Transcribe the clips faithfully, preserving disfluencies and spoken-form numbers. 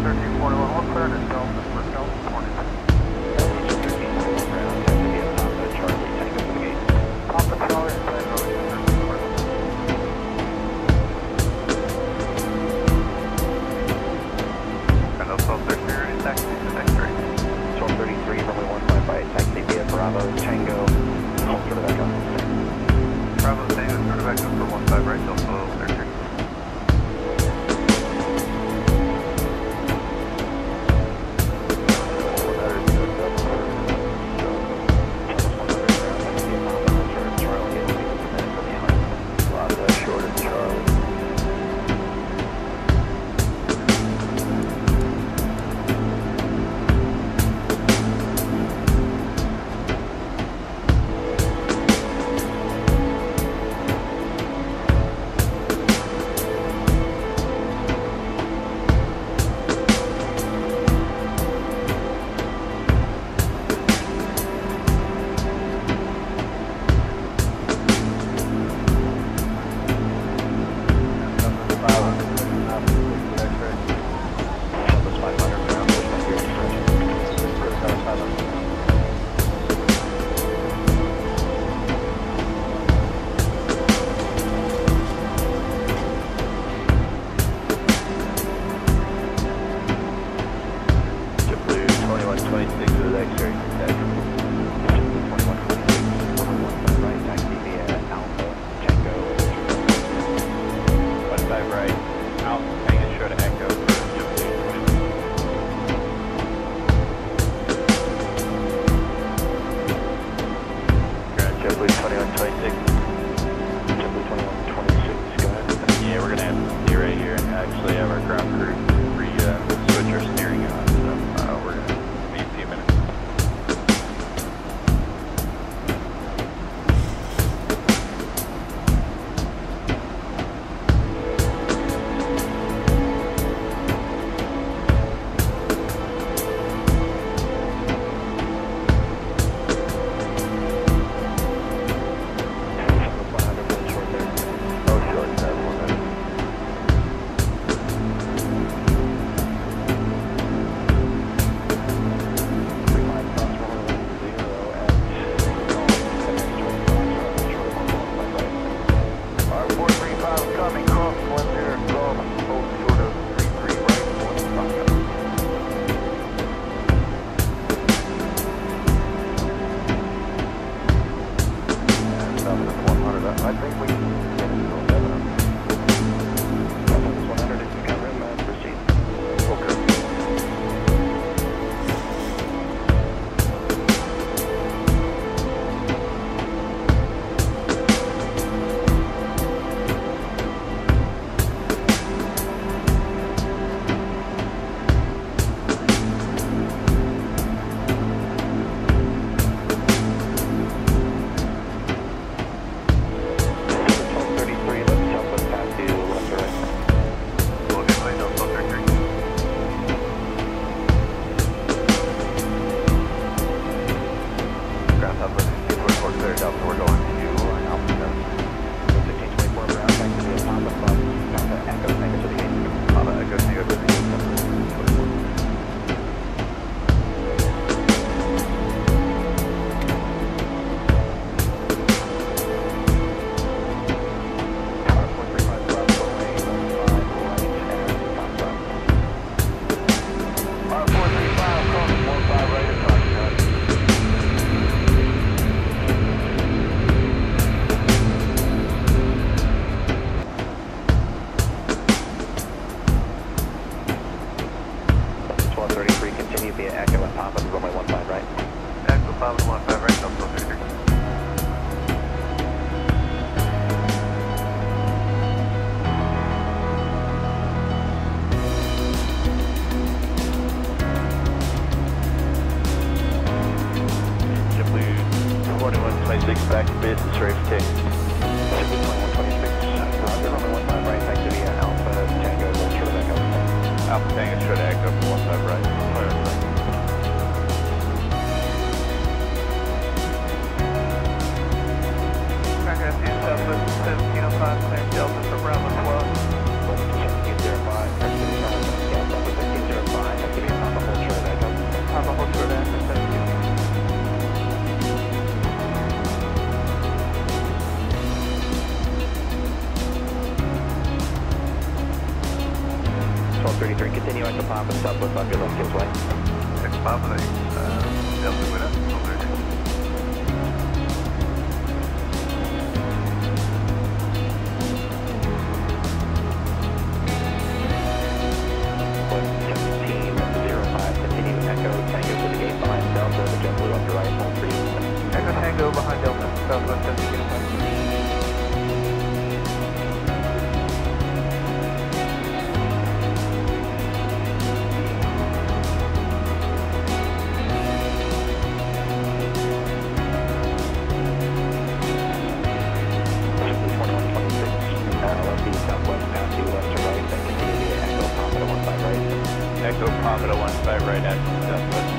thirteen forty-one, we'll clear to Delta for Delta twenty-two. thirteen forty-one ground, taxi via Papa, Charlie, Tango to the gate. Papa Charlie, and Tango to thirteen forty-one. Bravo twelve thirty-three, taxi to X-ray. twelve thirty-three, runway one five right, taxi via Bravo, Tango, hold for the back up. Bravo Tango, sort of back up for one five right, Delta thirteen. back to business, ready for taxi. twenty-one twenty-six, Roger, runway one five right, taxi via Alpha Tango, short of back up. Alpha Tango, short of echo for one five right. Clear, clear. Anchorage, Southwest seventeen oh five, clear Delta for Bravo twelve. seventeen oh five, Anchorage, Southwest seventeen oh five. Echo Papa, Southwest Bucket, left gives way. X Papa, uh, Delta Winner, over there. seventeen zero five, continue Echo Tango to the gate behind Delta, the JetBlue up your right, hold three. Echo Tango behind Delta, Southwest seventeen zero five. Echo Papa to one side right at Southwest.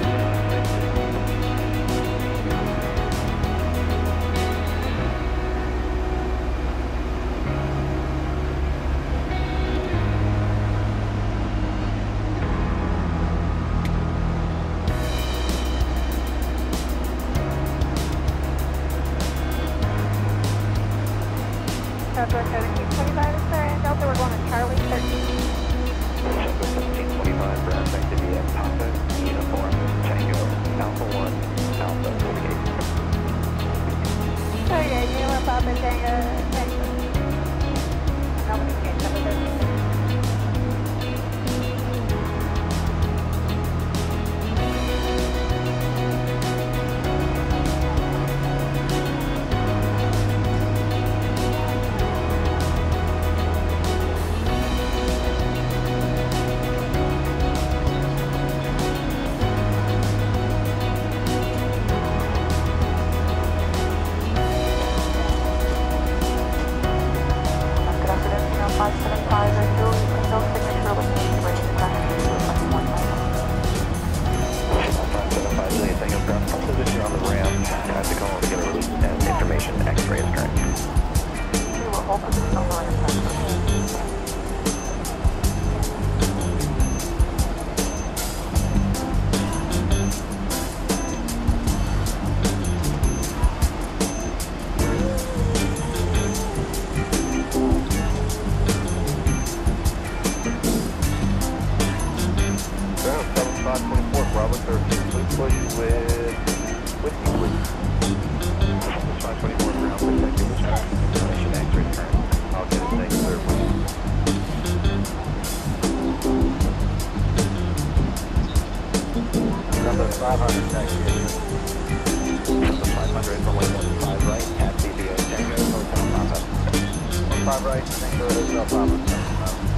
Southwest seventeen twenty-five is there, and Delta, we're going to Charlie thirteen. Southwest seventeen twenty-five, ground back to the Papa, uniform, Tango, Alpha one, Alpha to the gate. Okay, Uniform Papa, Tango, Tango. Alpha to the gate, Southwest thirteen. Position on the ramp, have to call and get a release and information X-ray is current. We will hold position on the ramp. Ground seven five twenty-four, Bravo thirteen, please push with whiskey, please. seven five twenty-four, ground perspective is current. Information X-ray is current. I'll get it, thank you, sir. Number five hundred, taxi. Number five hundred, runway one five right, at C B O Tango, Hotel Papa. one five right, Tango, Hotel Papa.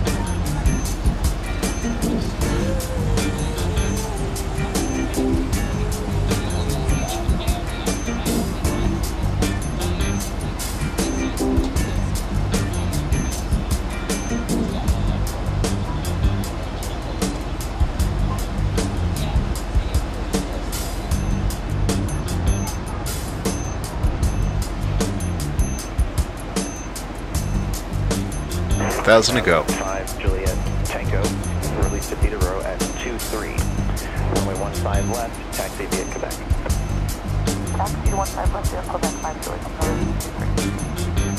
Thousand to go. five Juliet Tango, release to Peterborough at two three. Runway one five left, taxi via Quebec. Taxi one five left, via Quebec five Juliet, number two three.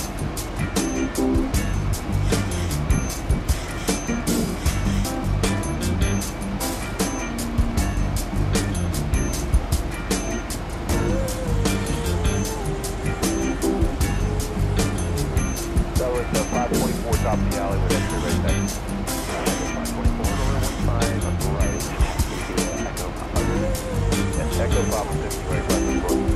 That was the five twenty-four top of the alley with X-ray right there. five twenty-four, runway one five right, via Echo Papa. Yes, Echo Papa fifty right left of course.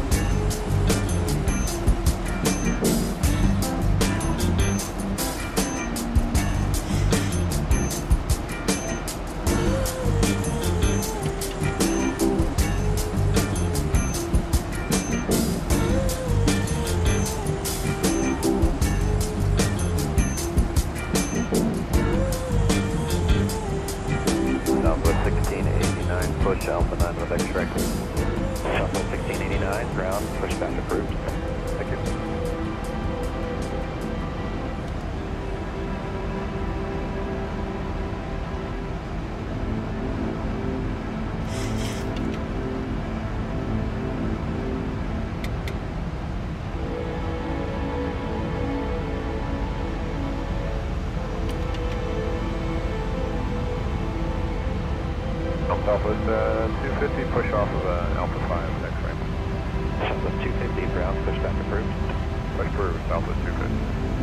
Southwest sixteen eighty-nine, push Alpha nine with X-ray. Southwest sixteen eighty-nine, ground, pushback approved. Thank you. Southwest uh, two fifty, push off of uh, Alpha five, next ramp. Southwest two fifty, ground, pushback approved. Push through, Southwest two fifty.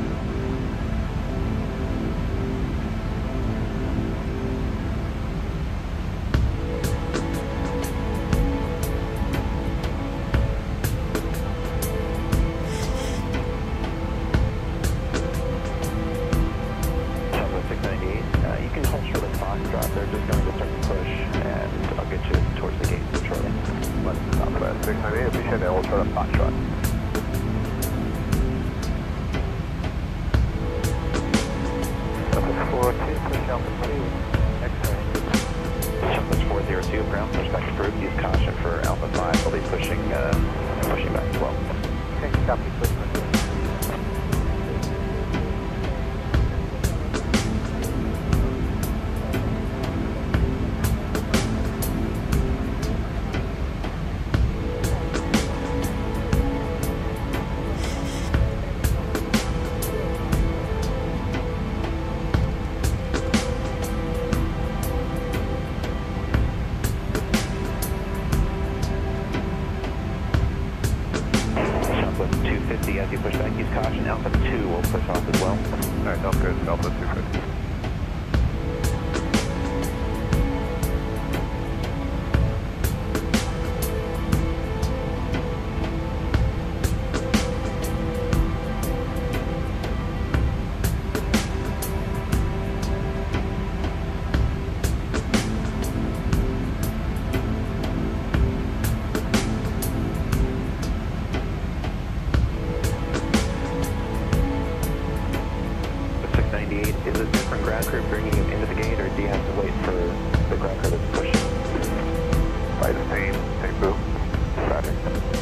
Southwest six ninety-eight, uh, you can hold short of Foxtrot. They're just going to start to push, and I'll get you towards the gate shortly. Southwest six ninety-eight, appreciate that, we'll try to Foxtrot. Southwest four oh two, push Alpha two, X-ray. Southwest four oh two, ground, pushback approved. Use caution for Alpha five. They'll be pushing, uh, pushing back as well. Okay, copy, push back. two fifty as you push back, use caution. Alpha two will push off as well. Alright, sounds good, Southwest two fifty. six ninety-eight, is a different ground crew bringing him into the gate, or do you have to wait for the ground crew to push? By the same, same boom. Roger.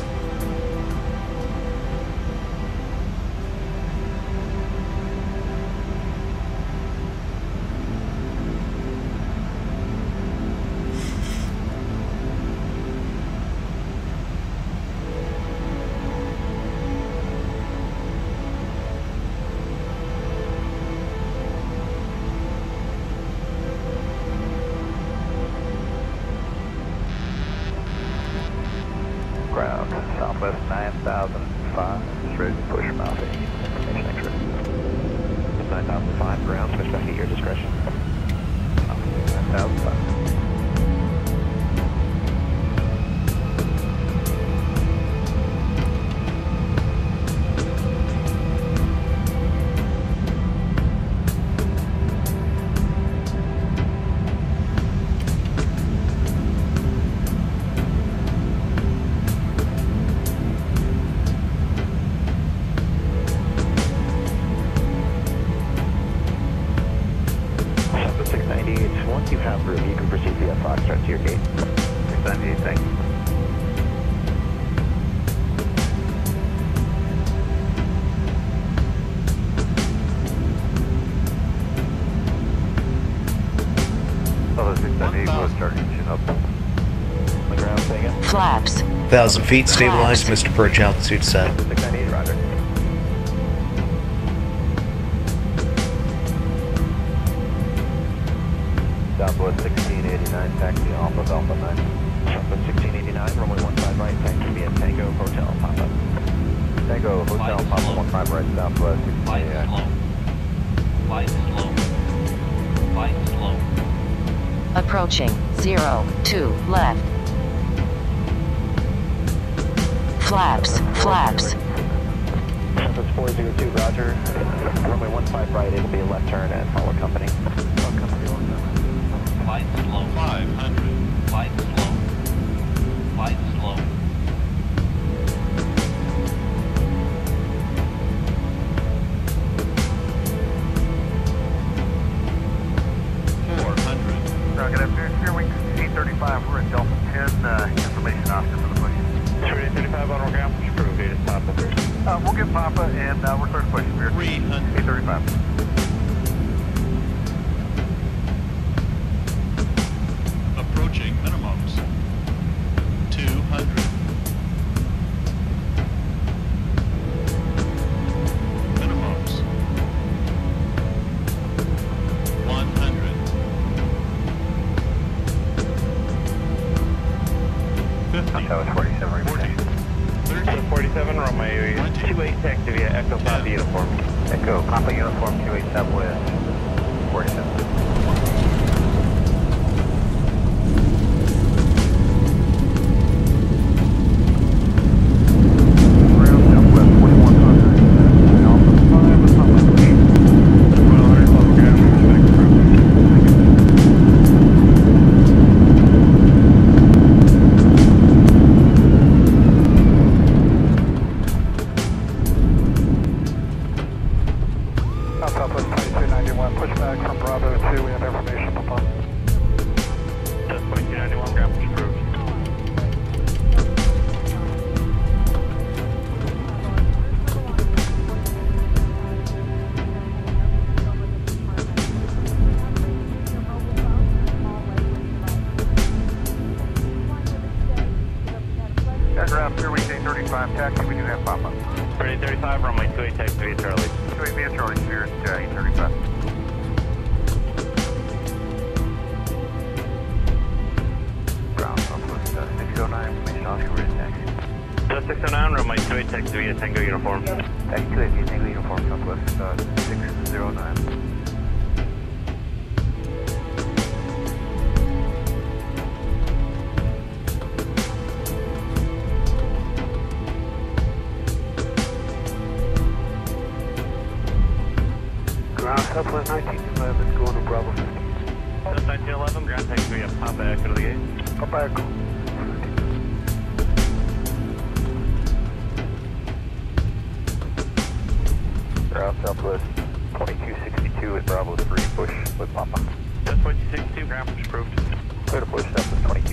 Ground, Southwest nine thousand five, just ready to push mouth eight. Information extra. nine thousand five, ground, push back at your discretion. nine thousand five. six ninety-eight, once you have room, you can proceed via Foxtrot to your gate. six ninety-eight, thank you. Southwest six ninety-eight, we'll start engine up. On the ground, say again. Flaps. one thousand feet, stabilized, Mister Perch, altitude set. six ninety-eight, roger. Southwest sixteen eighty-nine, taxi off of Alpha nine. Southwest sixteen eighty-nine, runway one five right, taxi via Tango Hotel, Papa. Tango Hotel, Papa one five right, Southwest sixteen Flight eighty-nine. slow. Flight slow. Flight slow. Approaching. Zero. Two. Left. Flaps. Flaps. Southwest four oh two, roger. Runway one five right, it'll be a left turn and follow company. Follow company one seven. Flight slow. five hundred. Flight slow. Flight slow. four hundred. Uh, good afternoon, Steer Wing eight thirty-five, we're at Delta ten, uh, information officer for the push. eight thirty-five on our ground, push approved, data Papa. Uh, we'll get Papa and, uh, we're clear to push, we're three hundred. eight thirty-five. Approaching minimums. two hundred. Minimums. one hundred. That was forty-seven. forty-seven, runway two eight taxi via Echo Papa uniform. Echo Papa uniform two eight Southwest, forty-seven. Aircraft Fairbanks thirty-five, taxi, we do have Papa. Ready thirty-five, runway two eight taxi via Charlie. two eight via Charlie, here at uh, eight thirty-five. Ground, Southwest uh, six oh nine, information Oscar, we're in taxi. Just six oh nine, runway two eight taxi via Tango uniform. Taxi two eight via Tango uniform, Southwest uh, six oh nine. Ground Southwest nineteen eleven, going to Bravo fifty. South nineteen eleven, ground taxi via Papa Echo to the gate. Papa Echo. Ground Southwest twenty-two sixty-two at Bravo three, push with Papa. That's twenty-two sixty-two, ground push approved. Clear to push, Southwest twenty-two.